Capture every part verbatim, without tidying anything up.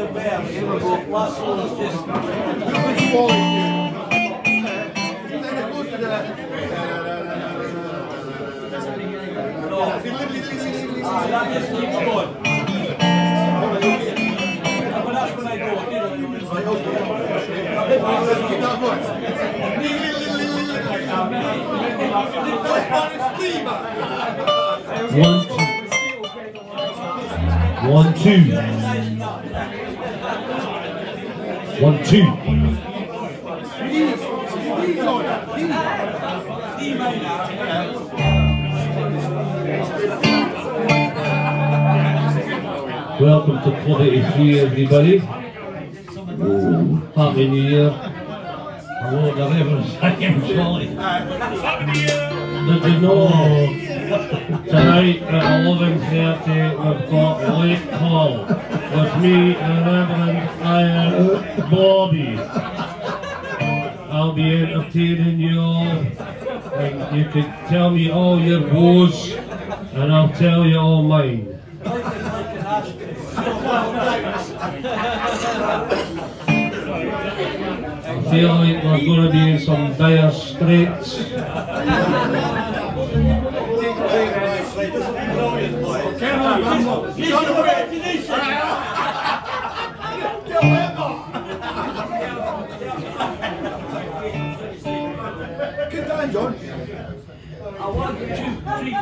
One, two. One, two. Welcome to Club eighty-three, everybody. Happy New Year. Hello, the Reverend Sam Jolly. Did you know tonight at eleven thirty we've got a late call with me and Reverend Iron Bobby. I'll be entertaining you all, and you can tell me all your woes and I'll tell you all mine. I feel like we're going to be in some dire straits. Good time, John. I want two, three.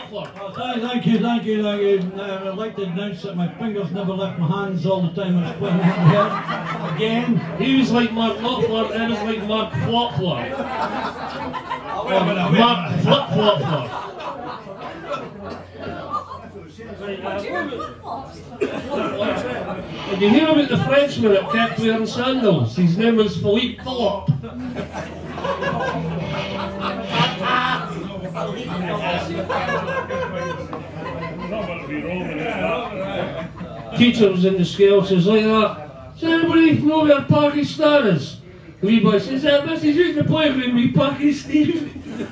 flopper. Thank thank you, thank you, thank you. Uh, I'd like to announce that my fingers never left my hands all the time I was playing here. Again. He was like Mark Knopfler, and I was like Mark Flopfler. Mark Flip Flopfler. Did you hear about the Frenchman that kept wearing sandals? His name was Philippe Philip. Teacher was in the scale, says like that. Does anybody know where Pakistan is? The wee boy says, uh, Miss, he's using the playground with Packy Steve.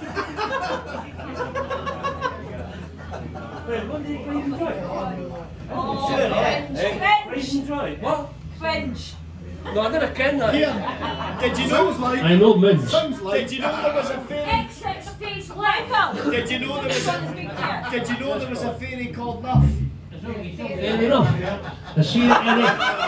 Oh, French. What? French. No, I didn't ken that. Here, did you know? Like, I know mince. Sounds like. Did you know there was a fairy? Exit stage left. Did you know there was a? Did you know there was a fairy called Nuff? Fair enough. Is she any?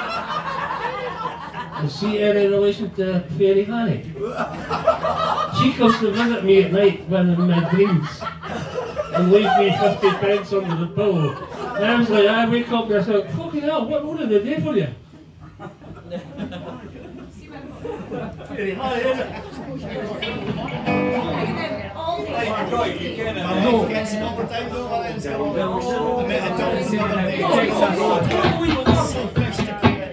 Is she any relation to Fairy Fanny? She comes to visit me at night when I'm in my dreams and leaves me fifty pence under the pillow. And I was like, I wake up and I say, fucking hell, what, what did they do for you? Very high, isn't it? My wife gets it all the time though. I met a dog the other day. So sophisticated.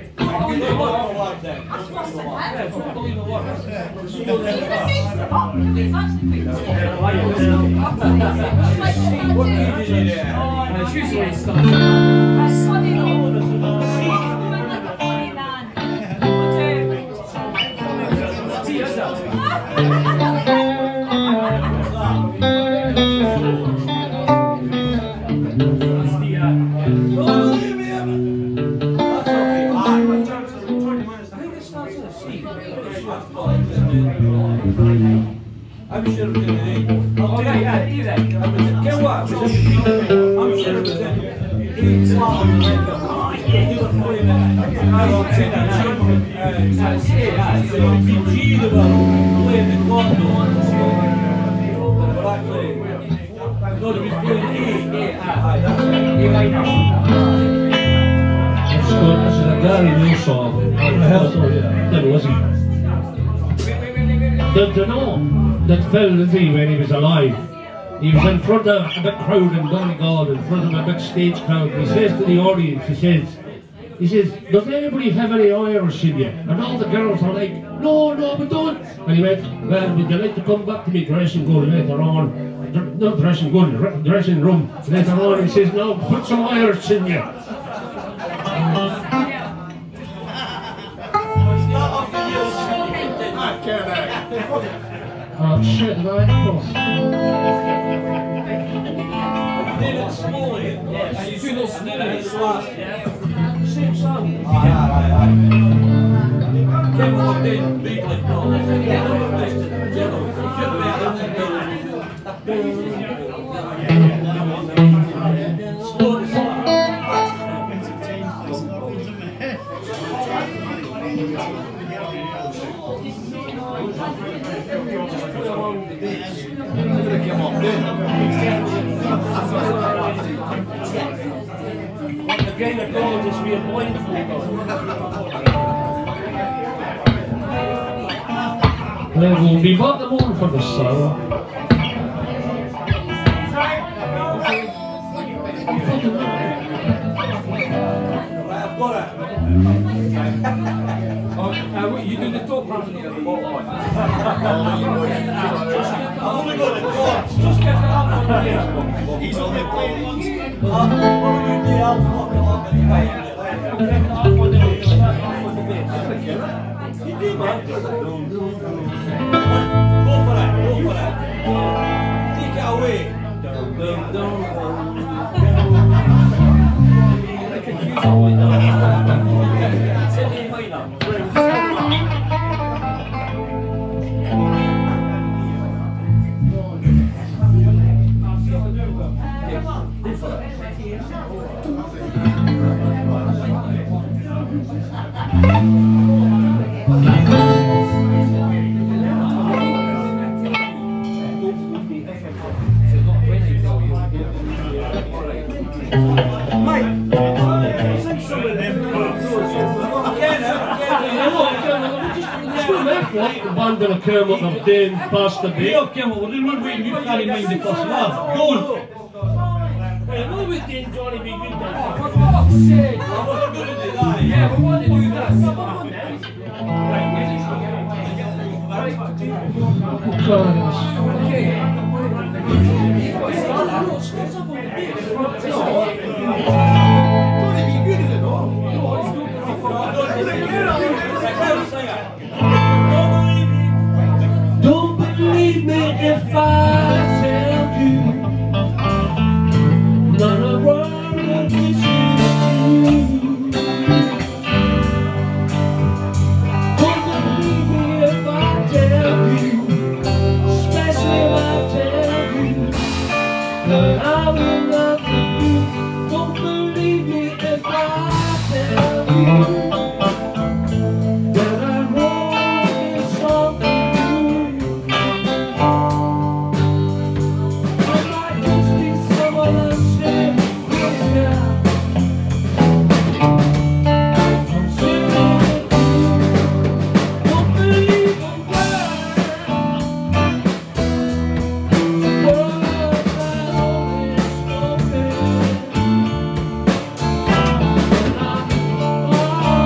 I'm sure it was in the day. Oh, yeah, yeah, either. Get what? I'm sure it was in eight slot on the leg. Oh, yeah, you were playing it. I don't say that. I say that. So you cheated about playing the clock. But actually, no, they was playing eight, eight, high. That's right. Eight right now. This is a Gary New song. the hell so, yeah. Never listen. Did you know that Phil Lizzie, when he was alive, he was in front of a big crowd in Donegal, in front of a big stage crowd, and he says to the audience, he says, he says, does anybody have any Irish in you? And all the girls are like, no, no, we don't. And he went, well, would you like to come back to me dressing room later on? Not dressing room, dressing room. Later on, he says, no, put some Irish in you. Oh shit, right? Of course. Did it slowly, yes. And you do those steady slaps, yeah? Same song. Aye, aye, aye. Came on day, big like no. Yeah, no, nice to general. You should be slow to slap. The gynecologist we are blindfolded. Well, we'll be back the morning for the song. I've got it. Oh, uh, wait, you do the top harmony or the bottom one? I've only got the top. Just get it up on the bass. He's only playing once. You do alpha up the up and right. Get it up on the bass. Get it up on the bass. You do, man. Go for it. Go for it. Take it away. Dum, dum, dum, dum. You're confused all the way down. It's in A minor. like the band in a care what they're doing past the You beat. don't care what we're doing, we're waiting, you carry mind the first love. Go on. I know we're doing Johnny B. Good now. For fuck's sake! Yeah, we want to do this. Don't believe me if I tell you not a word of this is true. Don't believe me if I tell you, especially if I tell you that I will love you. Don't believe me if I tell you. Oh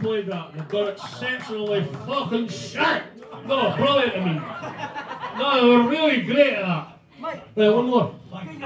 played that. They've got exceptionally fucking shit. No, brilliant, I mean. No, they were really great at that. Right, one more.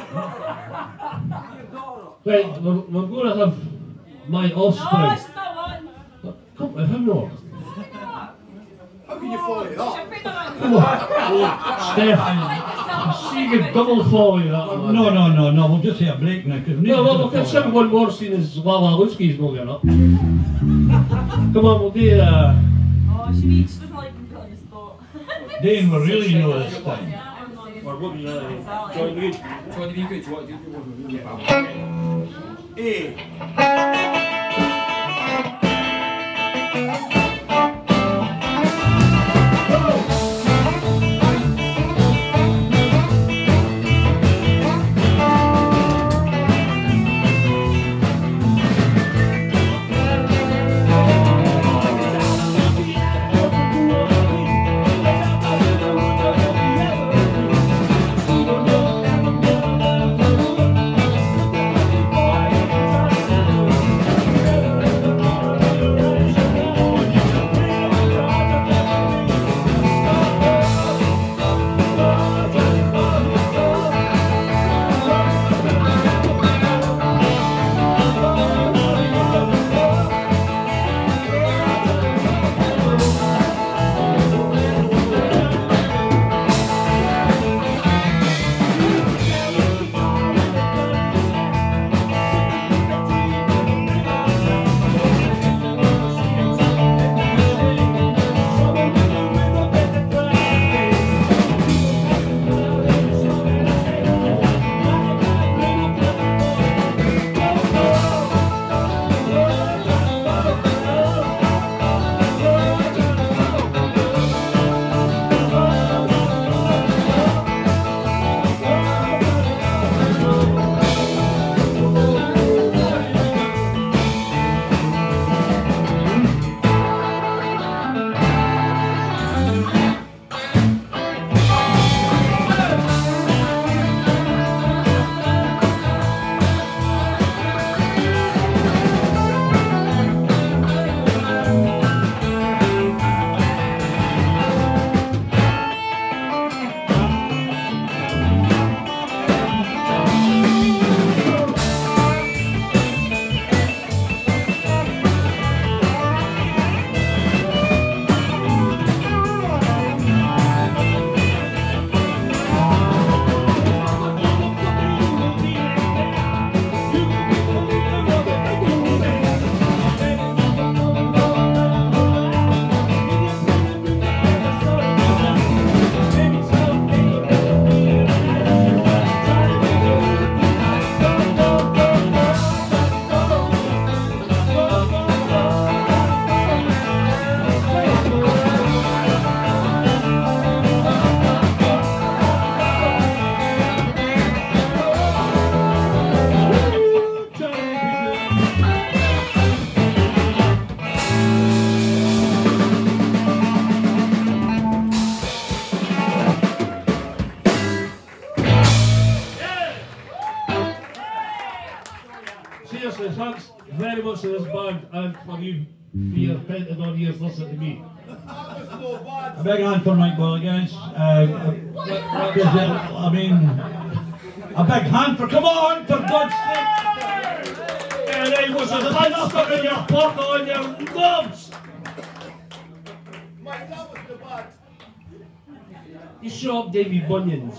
Right, we're, we're going to have my offspring. No, she's not one. Come on, him no. How can you follow that? She'll bring them on. Steph, see you double folly that one. No, no, no, no, we'll just have a break now. No, well, we can sing one more scene as Lala Luski's not getting up. Come on, we'll do uh... Oh, she needs, she doesn't like being put on the spot. Dane, we really know this thing. Or what was that? Join the good. Join the good. What do you do? Seriously, thanks very much to this band and for you being painted on ears listening to me. A big hand for Mike Willigans. Uh, I mean, a big hand for, come on, for God's sake! And I was a hand stuck in your pocket on your knobs! Mike, that was the bad. You show up Davy Bunions.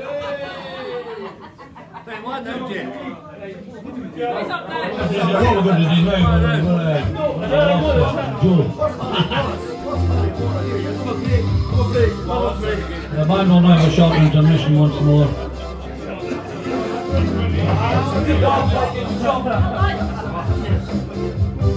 Right, what now, Jim? What's up there? What we're going to do now, we're going to Joe. The band will now have a short intermission once more. Come on.